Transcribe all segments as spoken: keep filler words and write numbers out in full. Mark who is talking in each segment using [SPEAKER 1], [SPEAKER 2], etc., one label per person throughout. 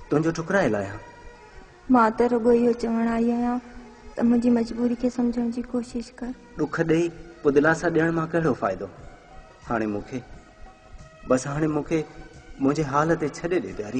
[SPEAKER 1] तुझो ठुकराए लाया।
[SPEAKER 2] मां त रुगो इहो चवण आई आहियां त मुंहिंजी मजबूरी खे सम्झण जी कोशिश कर।
[SPEAKER 1] दुख ॾेई पोइ दिलासा ॾियण मां कहिड़ो फ़ाइदो। हाणे मूंखे बसि हाणे मूंखे मुंहिंजे हाल ते छॾे ॾे प्यारी।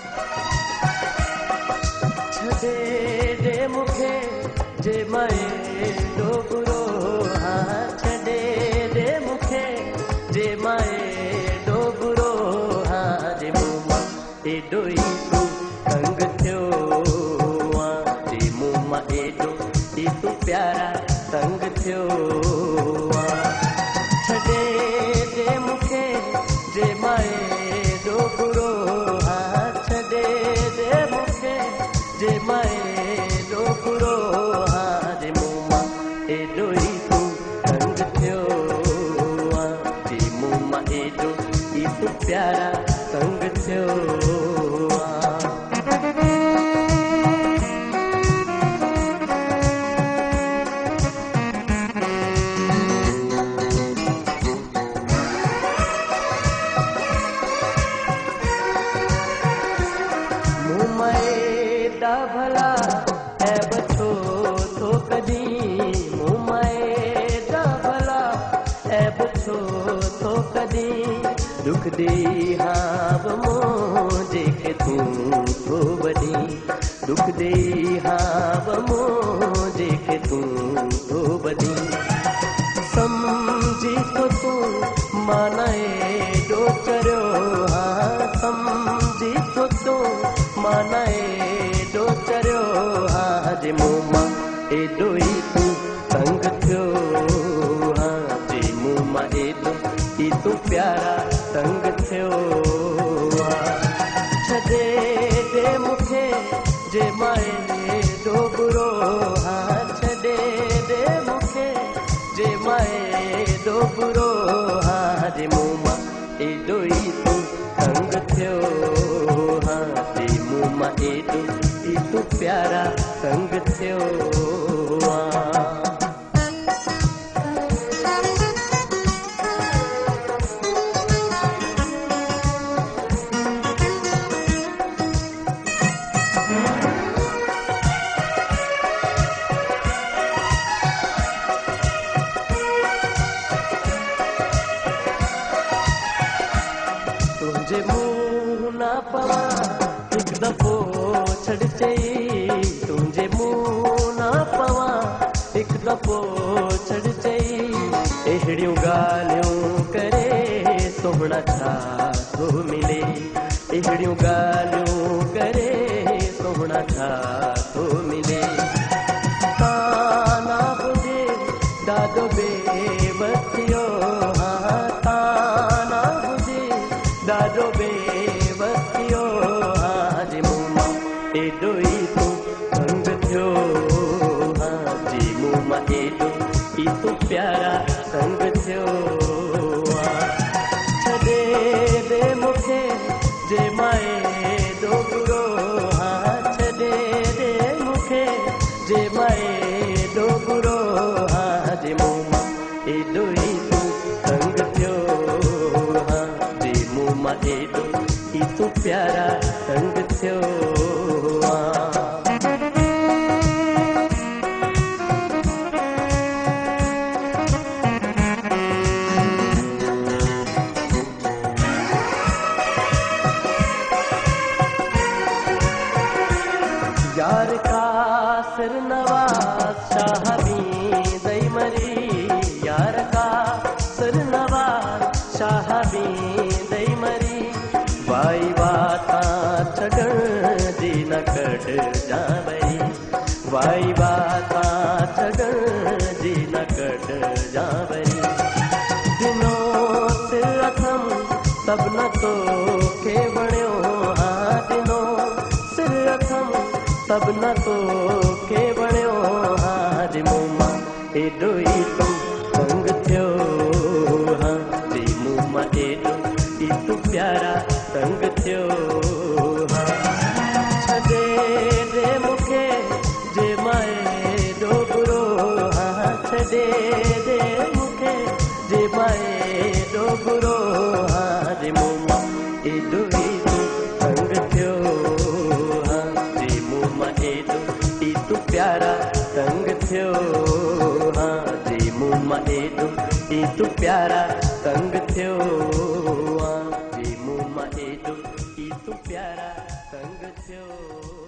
[SPEAKER 3] छॾे ॾे मूंखे जे माए एॾो बुरो हाँ छॾे ॾे मूंखे जे माए एॾो बुरो हाँ जे मूं मां एॾो ई तूं तंग थियो आहे जे मूं मां एॾो ई तूं प्यारा तंग थियो आहे। छॾे ॾे मूंखे जे माए एॾो बुरो हाँ छॾे ॾे मूंखे जे माए एॾो बुरो हाँ जे मूं मां एॾो ई तूं तंग थियो आहे जे मूं मां एॾो ई तूं प्यारा तंग थियो आहे। भला ऐब छो थो कॾहिं मूं माए दा भला ऐब छो थो कॾहिं दुख ॾेई हाव मूं जेके तूं थो वॾी दुख ॾेई हाव मूं जेके तूं थो वॾी सम्झी थो तूं माना एॾो चरियो हाँ सम्झी थो तूं माना एॾो चरियो हाँ जे मूं मां एॾो ई तूं तंग थियो हाँ जे मूं मां एॾो ई तूं प्यारा तंग थियो आहे। छॾे ॾे मूंखे जे माए एॾो बुरो हाँ छॾे ॾे मूंखे जे माए एॾो बुरो हाँ जे मूं मां एॾो ई तूं तंग थियो हाँ जे मूं मां एॾो ई तूं प्यारा तंग थियो आहे। तुंहिंजे मुंहुं न पवा हिकु दफ़ो छॾ चई तुंहिंजे मुंहुं न पवा हिकु दफ़ो छॾ चई अहिड़ियूं ॻाल्हियूं करे सोहणा छा थो मिले अहिड़ियूं ॻाल्हियूं करे सोहणा छा थो मिले। ताना ॿुधे ॾाढो बेवसियो हाँ ताना ॿुधे ॾाढो बेवसियो हाँ जे मूं मां एॾो ई तूं तंग थियो हाँ जे मूं मां एॾो ई तूं प्यारा तंग थियो आहे। छॾे ॾे मूंखे जे माए एॾो बुरो हाँ छॾे ॾे मूंखे जे माए एॾो बुरो हाँ जे मूं मां एॾो ई तूं तंग थियो हाँ जे मूं मां एॾो ई तूं प्यारा तंग थियो आहे। यार का सिर नवाज शाहबी दई मरी यार का सिर नवाज शाहबी दई मरी वाई वाता छॾण जी न कढ जावई वाई वाता छॾण जी न कढ जावई दिनो सिर अथम तब न तो के वणियो हाँ दिनो सिर अथम तब न तो के वणियो हाँ जे मूं मां एॾो ई तूं तंग थियो हाँ जे मूं मां एॾो ई तूं प्यारा तंग थियो हाँ। छॾे ॾे मूंखे जे माए एॾो बुरो हाँ छॾे ॾे मूंखे जे माए एॾो बुरो हाँ जे मूं मां एॾो ई तूं तंग थियो प्यारा तंग थियो आ जे मूं मां एॾो ई तूं प्यारा तंग थियो।